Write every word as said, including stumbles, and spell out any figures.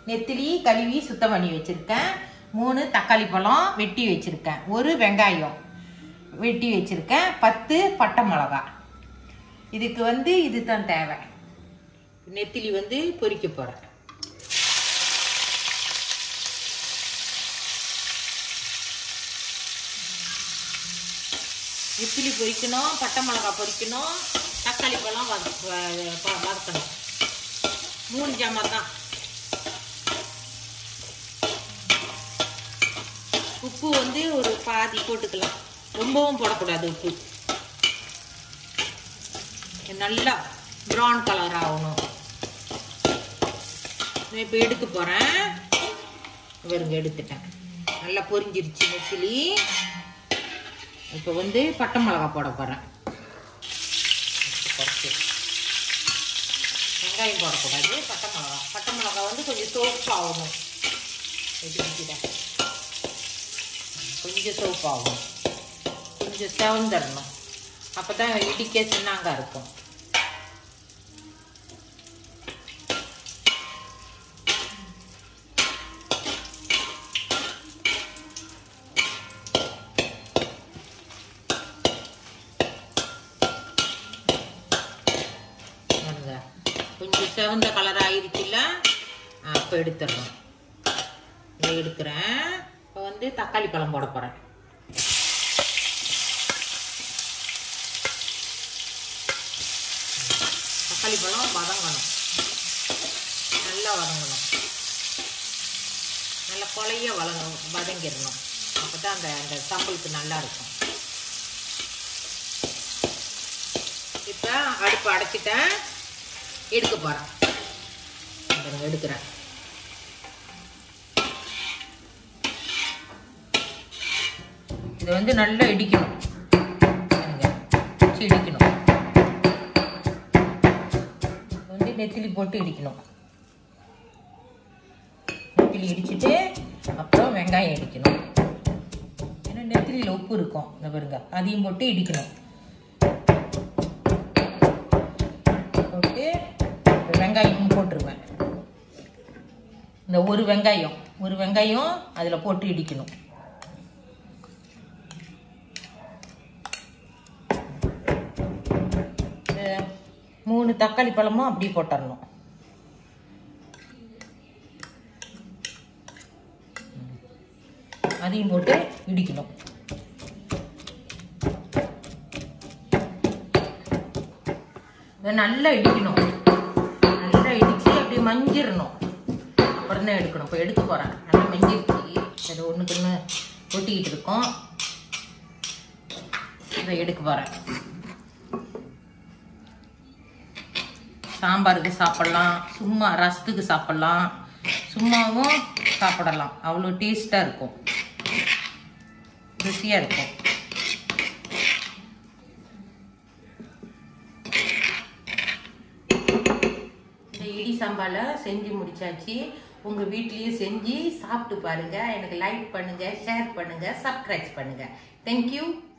நெத்திலி கழுவி சுத்தம் பண்ணி வச்சுருக்கேன். மூணு தக்காளி பழம் வெட்டி வச்சுருக்கேன். ஒரு வெங்காயம் வெட்டி வச்சுருக்கேன். பத்து பட்டை மிளகா. இதுக்கு வந்து இது தான் தேவை. நெத்திலி வந்து பொரிக்க போகிறேன். நெத்திலி பொரிக்கணும், பட்டை மிளகா பொரிக்கணும், தக்காளி பழம் வதக்கணும். மூணு ஜாமான் தான். உப்பு வந்து ஒரு பாதி போட்டுக்கலாம், ரொம்பவும் போடக்கூடாது. உப்பு நல்லா ப்ரௌன் கலர் ஆகணும். இப்போ எடுக்க போகிறேன். இவருங்க எடுத்துட்டேன். நல்லா பொரிஞ்சிருச்சு நெத்திலி. இப்போ வந்து பட்டை மிளகா போட போகிறேன். வெங்காயம் போடக்கூடாது, பட்டை மிளகா. பட்டை மிளகா வந்து கொஞ்சம் சோப்பு ஆகணும். எடுத்துக்கிறேன். கொஞ்சம் சோப்பு ஆகணும், கொஞ்சம் செவந்தரணும். அப்போ தான் இடிக்க சின்னாங்க இருக்கும். கொஞ்சம் செவந்த கலர் ஆயிருச்சுல்ல, அப்போ எடுத்துடணும். இதை எடுக்கிறேன். இப்போ வந்து தக்காளி பழம் போட போகிறேன். தக்காளி பழம் வதங்கணும், நல்லா வதங்கணும். நல்லா கொலைய வதங்க வதங்கிடணும். அப்போ தான் அந்த அந்த சம்பளுக்கு நல்லா இருக்கும். இப்போ அடுப்பு அடைச்சிட்டேன். எடுக்க போகிறேன். எடுக்கிறேன். இதை வந்து நல்லா இடிக்கணும். இடிக்கணும். வந்து நெத்திலி போட்டு இடிக்கணும். நெத்திலி இடிச்சுட்டு அப்புறம் வெங்காயம் இடிக்கணும். ஏன்னா நெத்திலியில் உப்பு இருக்கும். இந்த பாருங்க, அதையும் போட்டு இடிக்கணும். போட்டு வெங்காயமும் போட்டுருவேன். இந்த ஒரு வெங்காயம் ஒரு வெங்காயம் அதில் போட்டு இடிக்கணும். மூணு தக்காளி பழமும் அப்படி போட்டுடணும். அதையும் போட்டு இடிக்கணும். நல்லா இடிக்கணும். நல்லா இடிச்சு அப்படி மஞ்சிடணும். அப்புறம் தான் எடுக்கணும். இப்போ எடுக்க போகிறேன். நல்லா மஞ்சிருச்சு. அது ஒன்றுக்கு ஒன்று ஒட்டிக்கிட்டு இருக்கோம். இதை எடுக்க போகிறேன். சாம்பாருக்கு சாப்பிட்லாம், சும்மா ரசத்துக்கு சாப்பிட்லாம், சும்மாவும் சாப்பிடலாம். அவ்வளோ டேஸ்ட்டாக இருக்கும், ருசியாக இருக்கும். இடி சாம்பாரை செஞ்சு முடிச்சாச்சு. உங்கள் வீட்லேயும் செஞ்சு சாப்பிட்டு பாருங்கள். எனக்கு லைக் பண்ணுங்கள், ஷேர் பண்ணுங்கள், சப்ஸ்கிரைப் பண்ணுங்கள். தேங்க்யூ.